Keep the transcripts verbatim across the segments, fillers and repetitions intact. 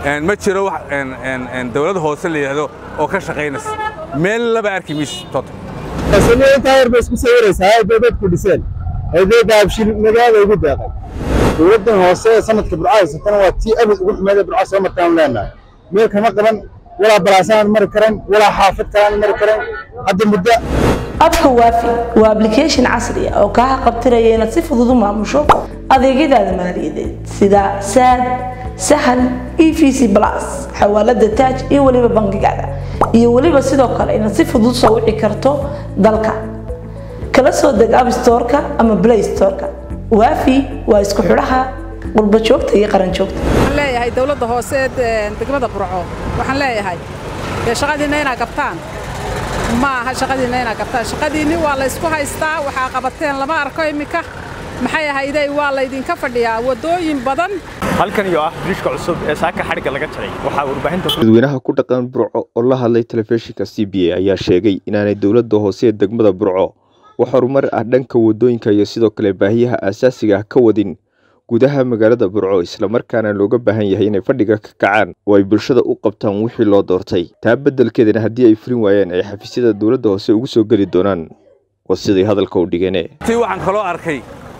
ما jiro wax dawlad hoose leeyahay oo ka shaqeynaysa meel laba arkimis tot asaliin taayir bas ku sawiraysaa dawlad ku dhiseen ayday daabshil magaalada ugu daaqay dawladda hoose sanadka burcaysa tan waa tii abad ugu xumeeday burcaysa markaan leenahay meel kama qaban wala balaasaan mar karan wala xaafad karan mar karan hadda muddo abka waafi waa application casri ah oo ka qabtiraya inaad si fudud u maamusho adeegyada maaliyadeed sida saad sahal E V C plus xawaalada taaj iyo waliba bangigaada iyo waliba sidoo kale inaad si fudud soo wici karto dalka kala soo deg App Store-ka ama Play Store-ka waafi waa isku xidhaha qurba joogta iyo qaran joogta waxaan leeyahay dawladda hoose degmada Burco waxaan leeyahay shaqadiina inay qabtaan ma aha shaqadiina inay qabtaan shaqadiini waa la isku haystaa waxa qabateen lama arko imika maxay ahayday waa la idinka fadhiyaa wadooyin badan halkan iyo ah bridge cusub ee saaka xariga laga jaray waxa warbaahinta dadweynaha ku dhaqan Burco oo la hadlay telefishinka C B A ayaa sheegay inaanay dawladda hoose ee degmada Burco wax horumar ah dhanka wadooyinka iyo sidoo kale baahiyaha aasaasiga ah ka wadin gudaha magaalada Burco isla markaana looga baahan yahay inay fadhiga ka kacaan oo ay bulshada u qabtaan wixii loo doortay taa beddelkeedana haddii ay furin waayeen ay xafiisyada dawladda hoose ugu soo gali doonaan oo sidii hadalka u dhigeen tii waxaan kaloo arkay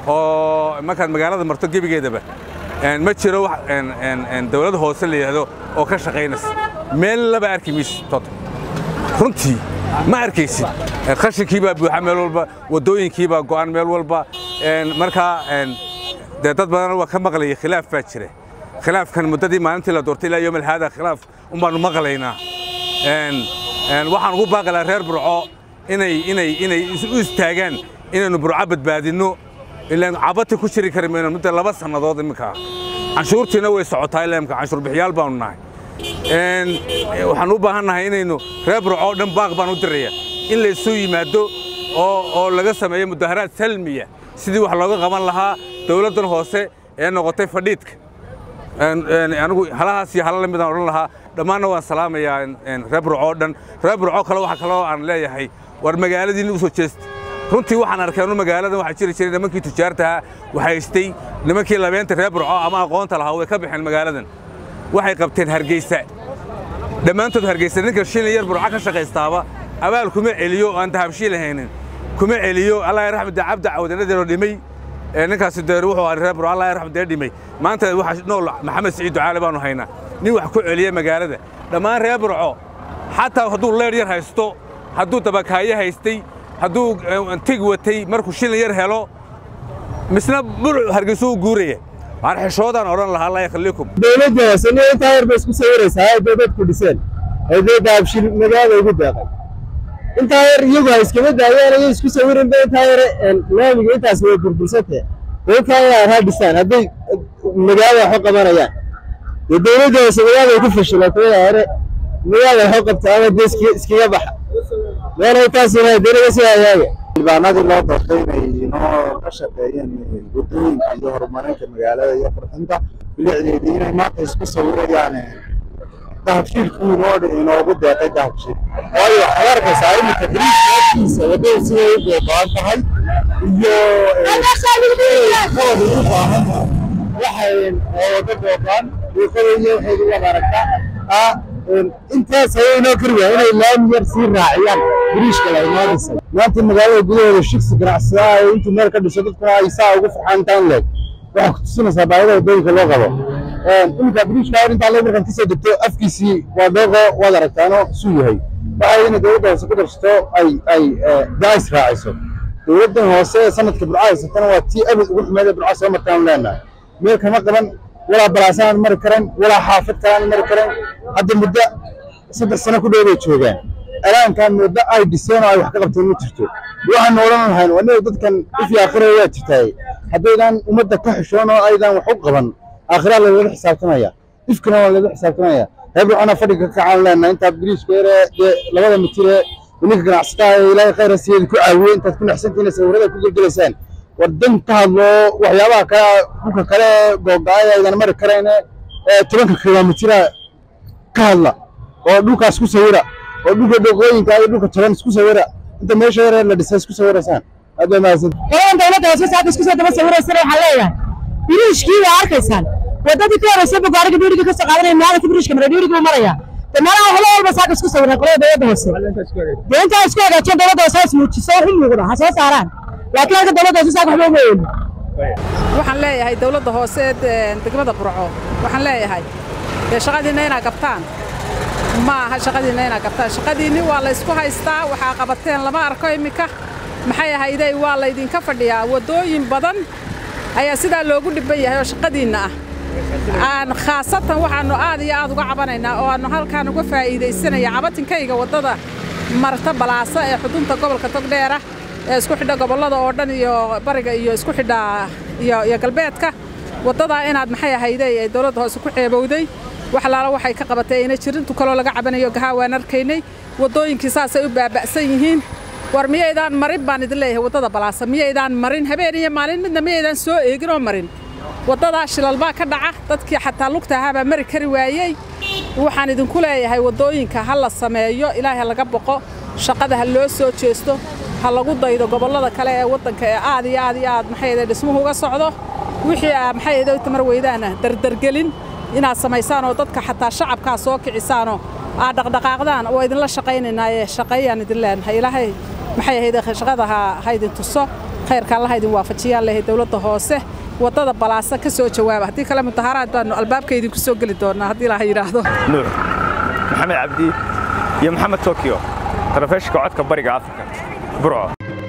oo markaad magaalada marto gebigeedaba ma jiro wax dawlad hoose leeyahay oo ka shaqeynaysa meel laba arkimis tot runtii ma arkaysid qashinkii baa buuxa meel walba wadooyinkii baa go'an meel walba marka dad badan waa ka maqlay khilaaf baa jira khilaafkan muddadii maalintii la doortay ilaa yawm hada khilaaf um baan maqlaynaa een een waxaan ugu baaqalaa reer Burco inay inay inay u istaagaan inaynu Burco badbaadino ilaa cabati ku shiri karayno muddo laba sanadood imika canshuurtiina way socotaa ilaa imika canshuur bixiyaal baan nahay een waxaan u baahanahay inaynu reer Burco dhan baaq baan u diraya in la isu yimaado oo oo laga sameeyo mudaharaad salmiya sidii wax looga qaban lahaa dawladdan hoose ee noqotay fadhiidka een anigu halahaas iyo halala midaan oran lahaa dhammaanna waan salaamayaa reer Burco dhan reer Burco kale waxa kale oo aan leeyahay war magaaladii u soo jeestay runtii waxaan arkay inuu magaalada waxa jiri jiray nimankii tujaarta waxa haystay nimankii labeenta reer Burco ama aqoonta lahaa way ka bixin magaaladan waxay qabteen Hargeysa dhammaantood Hargeysa ninka shilin yar Burco ka shaqeystaaba abaal kuma celiyo aan dahabshiil haynin kuma celiyo Allah yarxamada cabda cawdanadii dhimay ninkaas deer wuxuu ahaa reer Burco Allah yarxamada dhimay maanta waxa nool Maxamed Saciid Ducaale baanu haynaa nin wax ku celiya magaalada dhammaan reer Burco xataa haduu leer yar haysto haduu dabakaaye haystay haduu tig watay markuu shilin yar helo misna Burco Hargeysa u guuraya waan xishoodan oran lahaa Allah yakhliikum dawladda asaliin taayir bas ku sawiraysaa dawlad ku dhiseen ayday daabshil magaalada ugu daaqay inta yar iyagu iskama daayeen ay isku sawirin bay taayir laamiga intaas way burbursatay dadka ay raadisaan haday magaalada wax qabanayaan dawladda Soomaaliya ku fashilatay hore magaalada wax qabtaa ama deeski iskiga baxa meel ay taas inay dawladda soo ayaaga ilbaanadii loo doortay inay inoo ka shaqeeyeen wadooyinka iyo horumarinta magaalada iyo qurxinta bilicdeedii inay maanta isku sawirayaan dahabshiil kuurood inoogu deeqay dahabshiil waayo xalarka saarimka biriiskiisa wadada sidoo u baahan tahay iyo waxay oo dad baahan iyo waxay uga baraktaa ah intaas ayay kariya inay laami yar sii raaciyaan biriishka la imaadaysa maanta magaalada gudaheeda shaqsi ganacsiga inta meel ka dhisay dadku ay saa ugu farxantaan leeg waxa ku tusinaysaa baahida wadooyinka loo qabo inta biriishka inta la markan kasoo degto afkiisii waa doogo wada aragtaano suu yahay waxa in dawladda hoose ku darsto ay ay daas raacayso dawladda hoose sanadka burcaysa tan waa tii abad ugu xumeeday burcaysa markaan leenahay meel kama qaban wala balaasaan mar karan wala xaafad karan mar karan hadda muddo saddex sano ku dhow bay joogaan alaankan muddo ay dhiseen ay wax ka qabteen ma jirto waxaan oran lahayn waa dadkan if aakhirada waa jirtay haddaydan ummadda ka xishoon oo aydan wax u qaban aakhira la wada xisaabtamaya ifkana waa la wada xisaabtamaya hebro ana fadhiga ka caan leena inta biriiska ee labada mitir ee ninka ganacsatada ilaahay khayr siiyay ku caawiyo inta ku naxsantiin sawirada ku galgalaysaan wadan ka hadlo waxyaabaha kale dhulka kale googaaya aydan mar kareen ee tobanka kilomitir ka hadla oo dhulkaas ku sawira oo dhulka dhaqooyinka ay dhulka jaran isku sawira inta meesha yar la dhisay isku sawiraysan hadda maasan ee dawladda hoose saaka isku soo daba sawiraysan waxa leeyahay biriishkii waa arkaysaan wadadii ka horreysay buu gaariga dhiiriga ka soo qaadanaya maalinka biriishka mara dhiiriga uu maraya meelaha helo walba saaka isku sawirnaa qolada dowladda hoose dee intaa isku hagaajiyeen dowladda hoose is muujiso wax u muuqda ha soo saaraan laakiin halka dowladda hoose saaka waxba uma yeelin waxaan leeyahay dowladda hoose degmada burco waxaan leeyahay ee shaqadiina inaad qabtaan ma aha shaqadiina inaad qabtaan shaqadiinni waa la isku haystaa waxaa qabateen lama arko imika maxay ahayday waa la idinka fadhiyaa wadooyin badan ayaa sidaa loogu dhiban yahay oo shaqadiinna ah aan khaasatan waxaanu aad iyo aad uga cabanaynaa oo aanu halkaan uga faa'iidaysanaya cabatinkayga wadada marta balaasa ee xudunta gobolka togdheera ee isku xidha gobolada oo dhan iyo bariga iyo isku xidha iyo iyo galbeedka wadada inaad maxay ahayday ee dawladda hoose ku ceebowday wax laala waxay ka qabatay inay jirintu kaloo laga cabanayo gahaa waan arkaynay wadooyinkii saasay u baaba'san yihiin war miyaydaan marin baan idin leeyahay wadada balaasa miyaydaan marin habeen iyo maalin midna miyaydaan soo eegin oo marin wadada shilal baa ka dhaca dadkii xataa lugta ahaabaa mari kari waayey waxaan idinku leeyahay wadooyinka ha la sameeyo ilaahay laga boqo shaqada ha loo soo jeesto ha lagu daydo gobolada kale ee waddanka ee aad iyo aad iyo aad maxay ahayd dhismuhu uga socdo wixii ah maxay ahayd tamar weydaana dardargelin inaad samaysaan oo dadka xataa shacabka soo kicisaano aad dhaqdhaqaaqdaan oo idin la shaqaynaynaa shaqeeyaan idin leenahay ilaahay maxay ahayd shaqada ha idin tuso khayrka Allah idin waafajiyaan leeyahay dawladda hoose wadada balaasa ka soo jawaab hadii kale mudaharaad baan albaabka idin ku soo gali doonaa hadii la yiraahdo nuur maxamed cabdi iyo maxamed tokyo tarafashka codka bariga afrika burco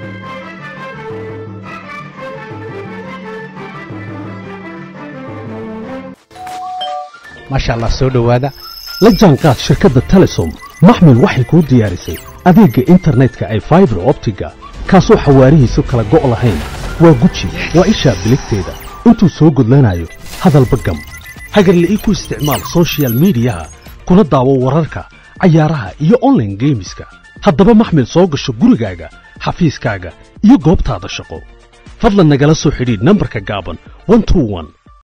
masha Allah soo dhawaada la jaanqaad shirkadda Telesom maxmil waxay ku diyaarisay adeegga internetka ay fiber optiga kaasoo xawaarihiisu kala go' lahayn waa guji waa isha biligteeda intuu soo gudlanayo hadalba gam hagarla ii ku isticmaal social media kuna daawo wararka cayaaraha iyo online gameska haddaba maxmil soo gasho gurigaaga xafiiskaaga iyo goobtaada shaqo fadlan nagala soo xidhiidh nambarka gaaban one two one